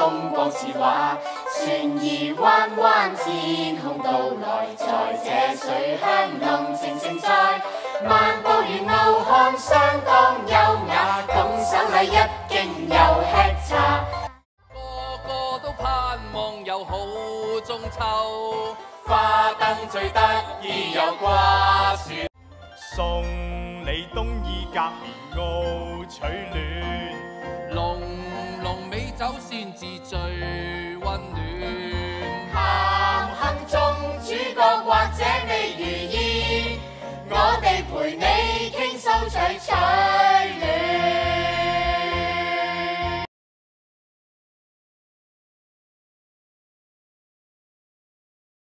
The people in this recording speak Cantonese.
風光似畫，船兒彎彎天空到來，在這水鄉濃情盛載，漫步如牛漢相當優雅，拱手禮一敬又吃茶， 個個都盼望有好中秋， 花燈最得意有掛樹， 送你冬衣革棉襖取暖， 濃濃美酒先至最溫暖。 談幸中主角或者未如意，我哋陪你傾訴隨取暖。